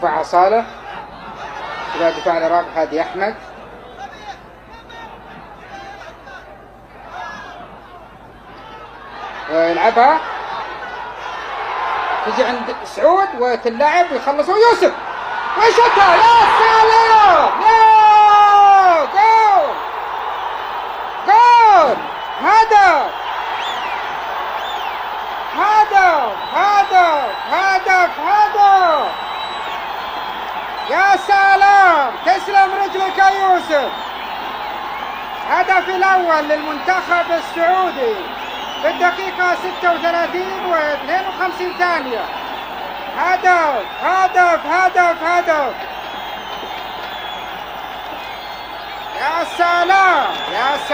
يرفعها صالح إلى دفاع العراق هادي أحمد. ويلعبها تجي عند سعود وتلعب ويخلصوا يوسف ويشوتها. يا سلام! يا جول! جول! هدف! هدف! هدف! هدف! هدف! يا سلام! تسلم رجلك يا يوسف. هدف الأول للمنتخب السعودي في الدقيقة 36 و52 ثانية. هدف هدف هدف هدف. يا سلام يا سلام.